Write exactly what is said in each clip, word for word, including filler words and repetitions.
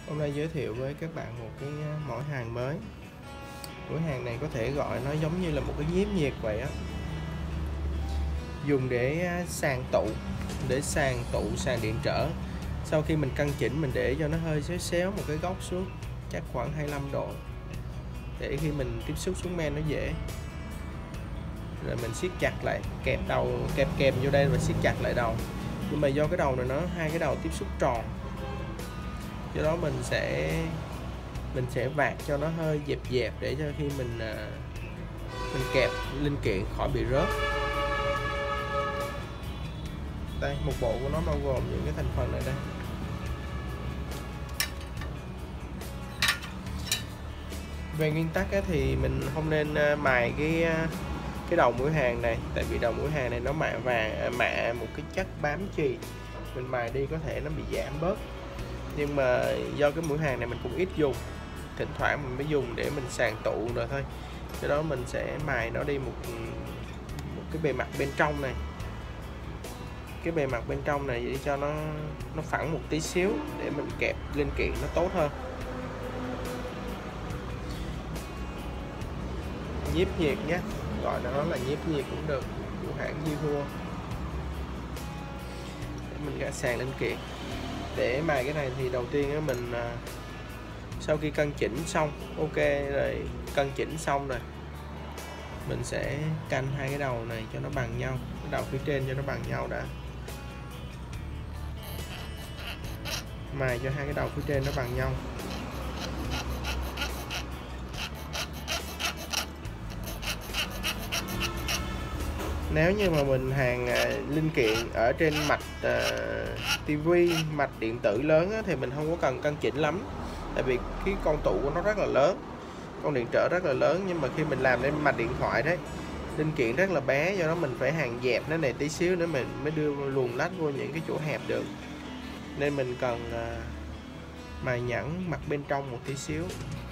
Hôm nay giới thiệu với các bạn một cái mẫu hàng mới. Mẫu hàng này có thể gọi nó giống như là một cái nhiếp nhiệt vậy á, dùng để sàn tụ, để sàn tụ sàn điện trở. Sau khi mình căn chỉnh, mình để cho nó hơi xéo xéo một cái góc xuống chắc khoảng hai mươi lăm độ, để khi mình tiếp xúc xuống men nó dễ. Rồi mình siết chặt lại, kẹp đầu kẹp kèm vô đây và siết chặt lại đầu. Nhưng mà do cái đầu này nó hai cái đầu tiếp xúc tròn, do đó mình sẽ mình sẽ vạt cho nó hơi dẹp dẹp để cho khi mình mình kẹp linh kiện khỏi bị rớt. Đây, một bộ của nó bao gồm những cái thành phần này đây. Về nguyên tắc thì mình không nên mài cái cái đầu mũi hàng này, tại vì đầu mũi hàng này nó mạ vàng mạ một cái chất bám chì, mình mài đi có thể nó bị giảm bớt. Nhưng mà do cái mũi hàng này mình cũng ít dùng, thỉnh thoảng mình mới dùng để mình sàn tụ rồi thôi, do đó mình sẽ mài nó đi một một cái bề mặt bên trong này, cái bề mặt bên trong này để cho nó nó phẳng một tí xíu để mình kẹp linh kiện nó tốt hơn. Nhiếp nhiệt nhé, gọi nó là nhiếp nhiệt cũng được, của hãng Yihua. Để mình gã sàn linh kiện. Để mài cái này thì đầu tiên mình sau khi cân chỉnh xong, ok rồi, cân chỉnh xong rồi mình sẽ canh hai cái đầu này cho nó bằng nhau, cái đầu phía trên cho nó bằng nhau đã. Mài cho hai cái đầu phía trên nó bằng nhau. Nếu như mà mình hàng uh, linh kiện ở trên mạch uh, tivi, mạch điện tử lớn á, thì mình không có cần cân chỉnh lắm, tại vì cái con tụ của nó rất là lớn, con điện trở rất là lớn. Nhưng mà khi mình làm lên mạch điện thoại đấy, linh kiện rất là bé, do đó mình phải hàng dẹp nó này tí xíu nữa mình mới đưa luồn lách vô những cái chỗ hẹp được, nên mình cần uh, mài nhẵn mặt bên trong một tí xíu.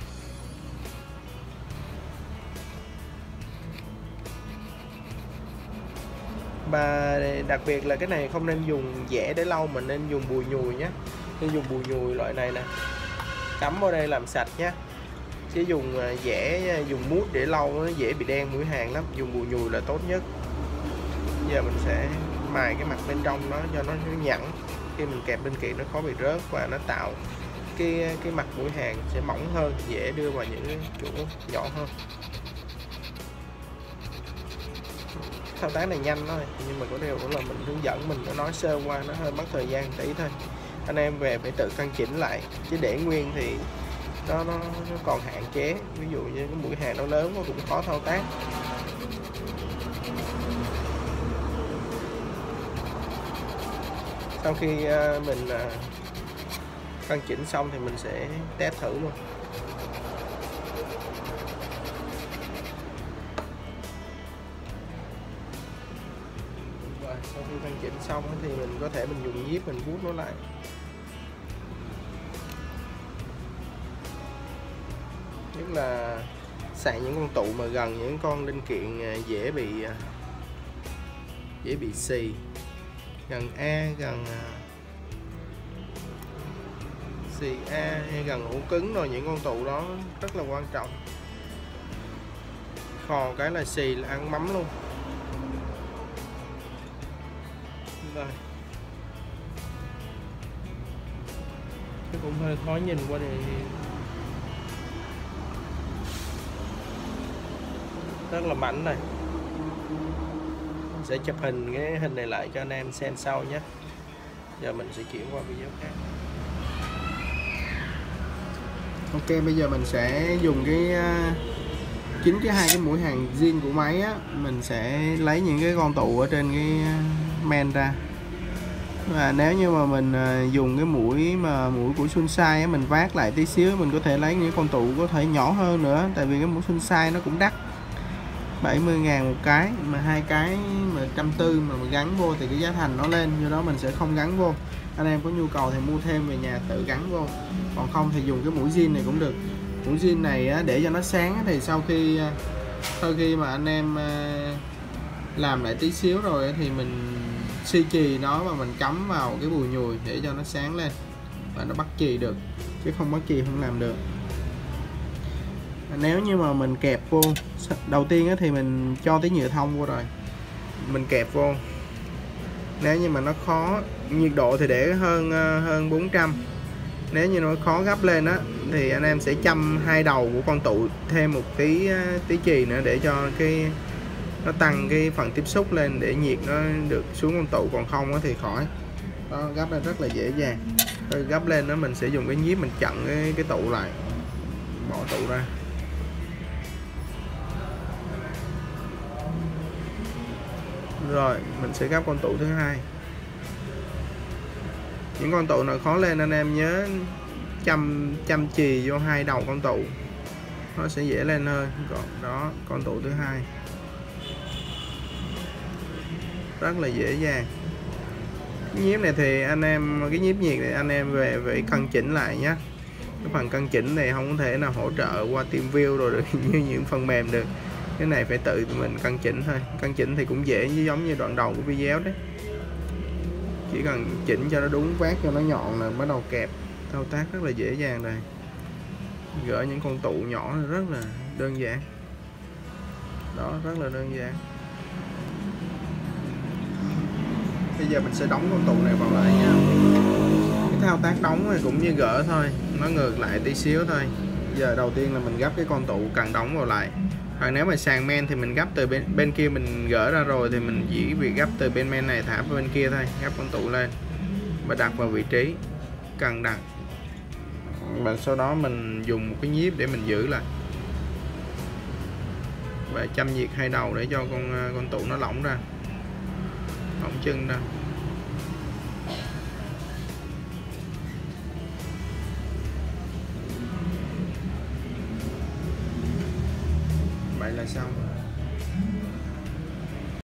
Và đặc biệt là cái này không nên dùng dẻ để lau, mình nên dùng bùi nhùi nhé. Nên dùng bùi nhùi loại này nè, cắm vào đây làm sạch nhé. Chứ dùng dẻ, dùng mút để lau nó dễ bị đen mũi hàng lắm. Dùng bùi nhùi là tốt nhất. Giờ mình sẽ mài cái mặt bên trong nó cho nó nhẵn, khi mình kẹp linh kiện nó khó bị rớt, và nó tạo cái cái mặt mũi hàng sẽ mỏng hơn, dễ đưa vào những chỗ nhỏ hơn. Thao tác này nhanh thôi, nhưng mà có điều cũng là mình hướng dẫn, mình có nói sơ qua, nó hơi mất thời gian tí thôi. Anh em về phải tự căn chỉnh lại, chứ để nguyên thì nó, nó, nó còn hạn chế. Ví dụ như cái mũi hàng nó lớn nó cũng khó thao tác. Sau khi mình căn chỉnh xong thì mình sẽ test thử luôn. Sau khi căn chỉnh xong thì mình có thể mình dùng nhíp mình vuốt nó lại. Nhất là sàn những con tụ mà gần những con linh kiện dễ bị dễ bị xì, gần A, gần xì A hay gần ổ cứng, rồi những con tụ đó rất là quan trọng. Khò cái là xì là ăn mắm luôn. Rồi. Cái cũng hơi khó nhìn qua đây, rất là mảnh này. Mình sẽ chụp hình cái hình này lại cho anh em xem sau nhé. Giờ mình sẽ chuyển qua video khác. Ok, bây giờ mình sẽ dùng cái chính cái hai cái mũi hàng zin của máy á, mình sẽ lấy những cái con tụ ở trên cái men ra. Và nếu như mà mình dùng cái mũi mà mũi của Sunsai á, mình vát lại tí xíu, mình có thể lấy những con tụ có thể nhỏ hơn nữa, tại vì cái mũi Sunsai nó cũng đắt, bảy mươi ngàn một cái, mà hai cái mà một trăm tư mà mình gắn vô thì cái giá thành nó lên, do đó mình sẽ không gắn vô. Anh em có nhu cầu thì mua thêm về nhà tự gắn vô, còn không thì dùng cái mũi zin này cũng được. Mũi zin này á, để cho nó sáng thì sau khi sau khi mà anh em làm lại tí xíu rồi thì mình xi chì nó và mình cắm vào cái bùi nhùi để cho nó sáng lên. là nó bắt chì được, chứ không bắt chì không làm được. Nếu như mà mình kẹp vô, đầu tiên thì mình cho tí nhựa thông vô rồi mình kẹp vô. Nếu như mà nó khó, nhiệt độ thì để hơn hơn bốn trăm. Nếu như nó khó gấp lên á thì anh em sẽ châm hai đầu của con tụ thêm một tí tí chì nữa để cho cái nó tăng cái phần tiếp xúc lên, để nhiệt nó được xuống con tụ, còn không thì khỏi. Đó, gấp lên rất là dễ dàng. Rồi gấp lên đó mình sẽ dùng cái nhíp mình chặn cái, cái tụ lại, bỏ tụ ra. Rồi mình sẽ gấp con tụ thứ hai. Những con tụ nào khó lên anh em nhớ châm châm chì vô hai đầu con tụ, nó sẽ dễ lên hơn. Còn đó, con tụ thứ hai rất là dễ dàng. Cái nhíp này thì anh em, cái nhíp nhiệt này anh em về phải cân chỉnh lại nhé. Cái phần cân chỉnh này không có thể nào hỗ trợ qua TeamViewer rồi được như những phần mềm được. Cái này phải tự mình cân chỉnh thôi. Cân chỉnh thì cũng dễ, như giống như đoạn đầu của video đấy. Chỉ cần chỉnh cho nó đúng vát, cho nó nhọn là bắt đầu kẹp. Thao tác rất là dễ dàng rồi. Gỡ những con tụ nhỏ rất là đơn giản. Đó, rất là đơn giản. Bây giờ mình sẽ đóng con tụ này vào lại nha. Cái thao tác đóng này cũng như gỡ thôi, nó ngược lại tí xíu thôi. Giờ đầu tiên là mình gấp cái con tụ cần đóng vào lại. Hoặc nếu mà sàng men thì mình gấp từ bên bên kia mình gỡ ra rồi thì mình chỉ việc gấp từ bên men này thả vào bên kia thôi, gấp con tụ lên và đặt vào vị trí cần đặt. Và sau đó mình dùng một cái nhíp để mình giữ lại và châm nhiệt hai đầu để cho con con tụ nó lỏng ra, lỏng chân ra. Vậy là xong.